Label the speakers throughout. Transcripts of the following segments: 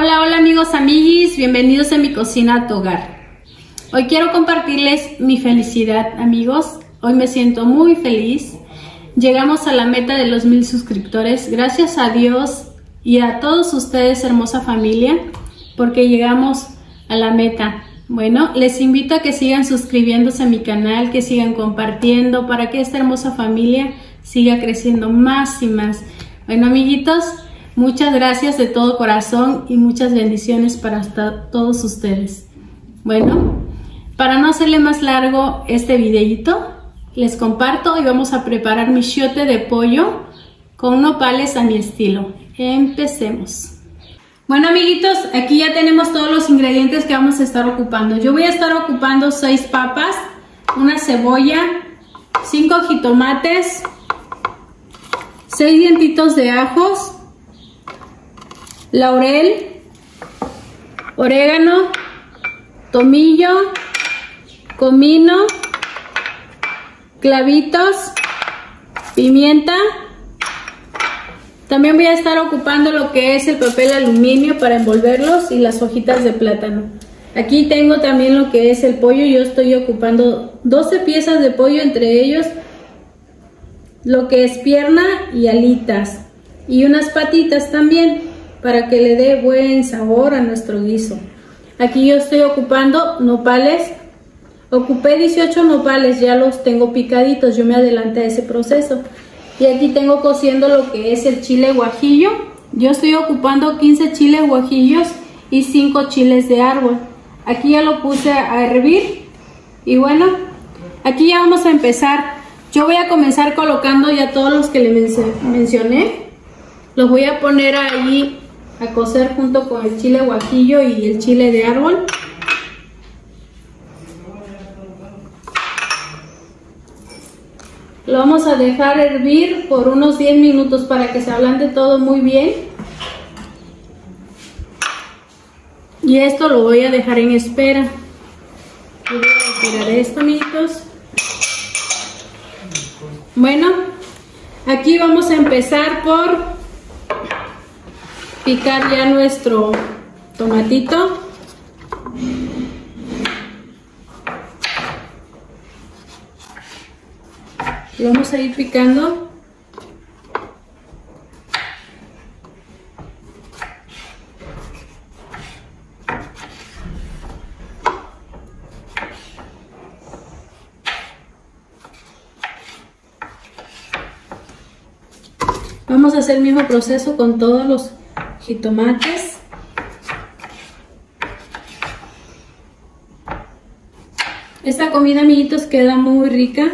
Speaker 1: Hola, hola amigos, amiguis, bienvenidos a mi cocina a tu hogar. Hoy quiero compartirles mi felicidad, amigos. Hoy me siento muy feliz. Llegamos a la meta de los 1000 suscriptores. Gracias a Dios y a todos ustedes, hermosa familia, porque llegamos a la meta. Bueno, les invito a que sigan suscribiéndose a mi canal, que sigan compartiendo para que esta hermosa familia siga creciendo más y más. Bueno, amiguitos, muchas gracias de todo corazón y muchas bendiciones para todos ustedes. Bueno, para no hacerle más largo este videito, les comparto y vamos a preparar mi chiote de pollo con nopales a mi estilo. Empecemos. Bueno, amiguitos, aquí ya tenemos todos los ingredientes que vamos a estar ocupando. Yo voy a estar ocupando 6 papas, una cebolla, 5 jitomates, 6 dientitos de ajos, laurel, orégano, tomillo, comino, clavitos, pimienta. También voy a estar ocupando lo que es el papel aluminio para envolverlos y las hojitas de plátano. Aquí tengo también lo que es el pollo. Yo estoy ocupando 12 piezas de pollo, entre ellos lo que es pierna y alitas. Y unas patitas también para que le dé buen sabor a nuestro guiso. Aquí yo estoy ocupando nopales. Ocupé 18 nopales, ya los tengo picaditos. Yo me adelanté a ese proceso. Y aquí tengo cociendo lo que es el chile guajillo. Yo estoy ocupando 15 chiles guajillos y 5 chiles de árbol. Aquí ya lo puse a hervir. Y bueno, aquí ya vamos a empezar. Yo voy a comenzar colocando ya todos los que les mencioné. Los voy a poner ahí a cocer junto con el chile guajillo y el chile de árbol. Lo vamos a dejar hervir por unos 10 minutos para que se ablande todo muy bien. Y esto lo voy a dejar en espera. Voy a retirar esto, amiguitos. Bueno, aquí vamos a empezar por picar ya nuestro tomatito. Lo vamos a ir picando. Vamos a hacer el mismo proceso con todos los jitomates. Esta comida, amiguitos, queda muy rica.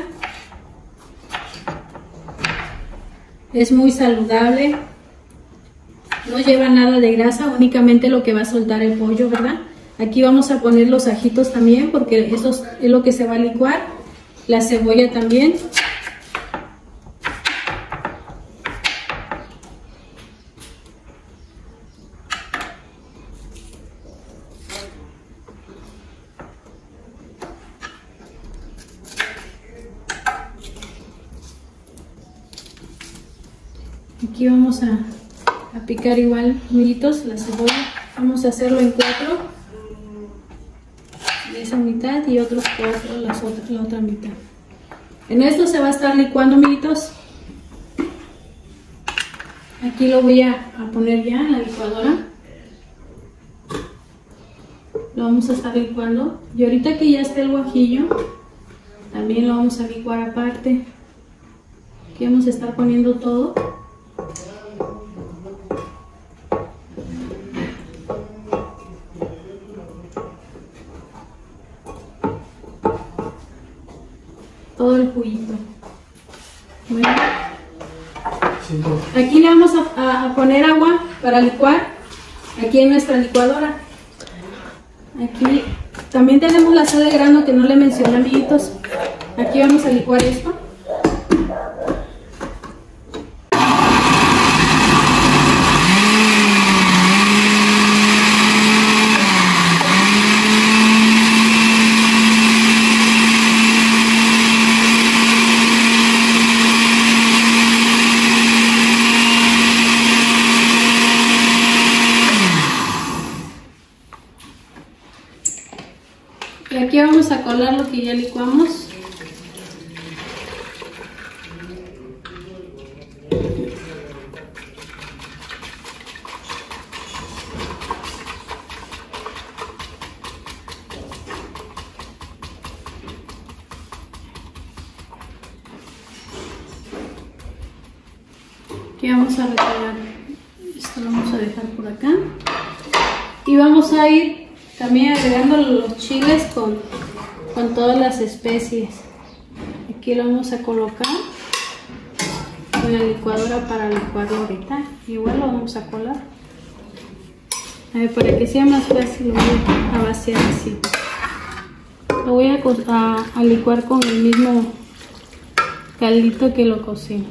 Speaker 1: Es muy saludable, no lleva nada de grasa, únicamente lo que va a soltar el pollo, ¿verdad? Aquí vamos a poner los ajitos también, porque eso es lo que se va a licuar. La cebolla también. Aquí vamos a picar igual, amiguitos, la cebolla. Vamos a hacerlo en 4. De esa mitad y otros 4, la otra mitad. En esto se va a estar licuando, amiguitos. Aquí lo voy a poner ya en la licuadora. Lo vamos a estar licuando. Y ahorita que ya esté el guajillo, también lo vamos a licuar aparte. Aquí vamos a estar poniendo todo. Todo el juguito. Bueno, aquí le vamos a poner agua para licuar. Aquí en nuestra licuadora. Aquí también tenemos la sal de grano que no le mencioné, amiguitos. Aquí vamos a licuar esto. Aquí vamos a colar lo que ya licuamos. Aquí vamos a retirar, esto lo vamos a dejar por acá. Y vamos a ir también agregando los chiles con todas las especies. Aquí lo vamos a colocar con la licuadora para licuarlo ahorita. Igual lo vamos a colar. A ver, para que sea más fácil lo voy a vaciar así. Lo voy a licuar con el mismo caldito que lo cocino.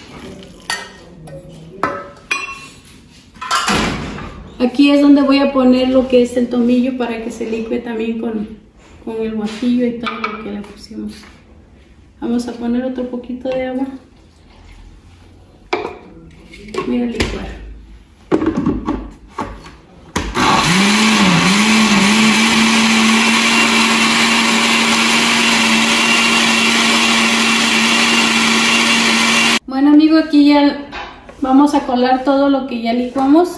Speaker 1: Aquí es donde voy a poner lo que es el tomillo para que se licue también con el guajillo y todo lo que le pusimos. Vamos a poner otro poquito de agua. Voy a licuar. Bueno, amigo, aquí ya vamos a colar todo lo que ya licuamos.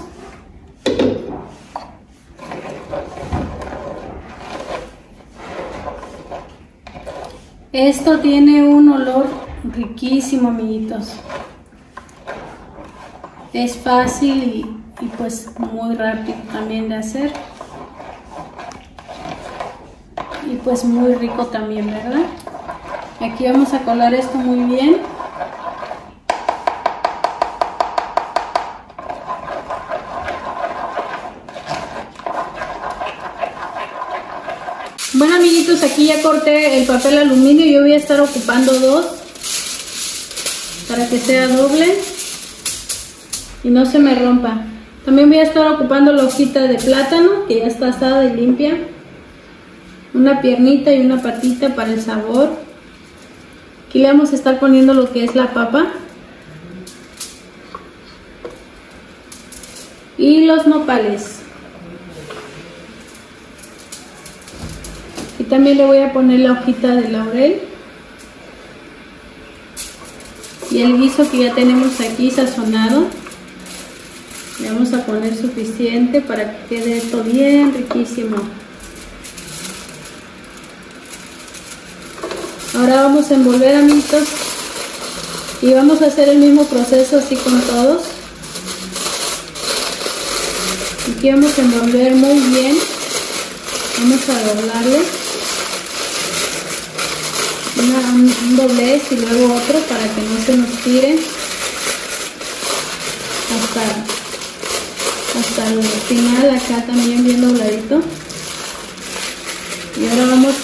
Speaker 1: Esto tiene un olor riquísimo, amiguitos. Es fácil y pues muy rápido también de hacer. Y pues muy rico también, ¿verdad? Aquí vamos a colar esto muy bien. Bueno, amiguitos, aquí ya corté el papel aluminio. Yo voy a estar ocupando 2 para que sea doble y no se me rompa. También voy a estar ocupando la hojita de plátano que ya está asada y limpia, una piernita y una patita para el sabor. Aquí le vamos a estar poniendo lo que es la papa y los nopales. Y también le voy a poner la hojita de laurel y el guiso que ya tenemos aquí sazonado. Le vamos a poner suficiente para que quede esto bien riquísimo. Ahora vamos a envolver, amiguitos, y vamos a hacer el mismo proceso así con todos. Aquí vamos a envolver muy bien. Vamos a doblarle un doblez y luego otro para que no se nos tire hasta el final, acá también bien dobladito. Y ahora vamos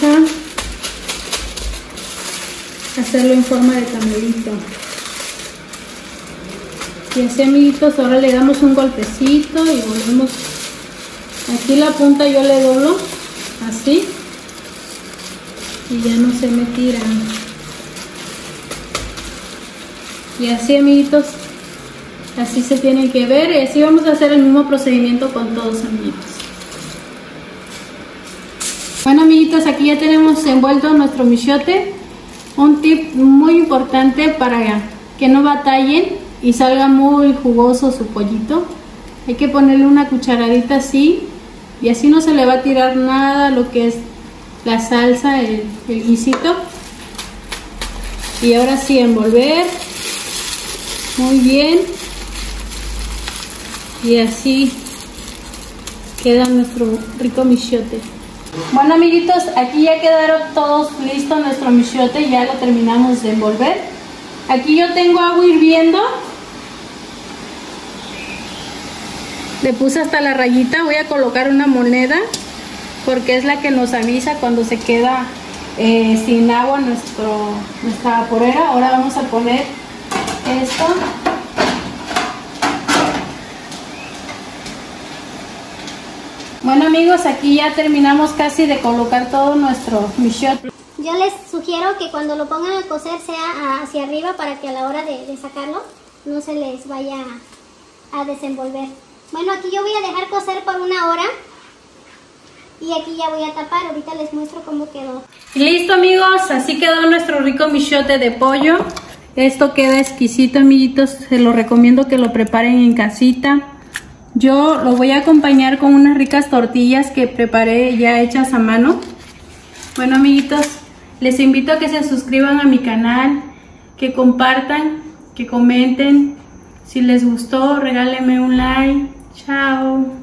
Speaker 1: a hacerlo en forma de tamalito. Y así, amiguitos, ahora le damos un golpecito y volvemos. Aquí la punta yo le doblo así y ya no se me tiran. Y así, amiguitos, así se tienen que ver, y así vamos a hacer el mismo procedimiento con todos, amiguitos. Bueno, amiguitos, aquí ya tenemos envuelto nuestro michote. Un tip muy importante para que no batallen y salga muy jugoso su pollito: hay que ponerle una cucharadita así, y así no se le va a tirar nada lo que es la salsa, el guisito. Y ahora sí, envolver muy bien, y así queda nuestro rico michote. Bueno, amiguitos, aquí ya quedaron todos listos nuestro michote, ya lo terminamos de envolver. Aquí yo tengo agua hirviendo, le puse hasta la rayita. Voy a colocar una moneda porque es la que nos avisa cuando se queda sin agua nuestra vaporera. Ahora vamos a poner esto. Bueno, amigos, aquí ya terminamos casi de colocar todo nuestro michote.
Speaker 2: Yo les sugiero que cuando lo pongan a cocer sea hacia arriba para que a la hora de sacarlo no se les vaya a desenvolver. Bueno, aquí yo voy a dejar cocer por 1 hora Y aquí ya voy a tapar, ahorita les muestro cómo quedó.
Speaker 1: Y listo, amigos, así quedó nuestro rico michote de pollo. Esto queda exquisito, amiguitos, se lo recomiendo que lo preparen en casita. Yo lo voy a acompañar con unas ricas tortillas que preparé ya hechas a mano. Bueno, amiguitos, les invito a que se suscriban a mi canal, que compartan, que comenten. Si les gustó, regálenme un like. Chao.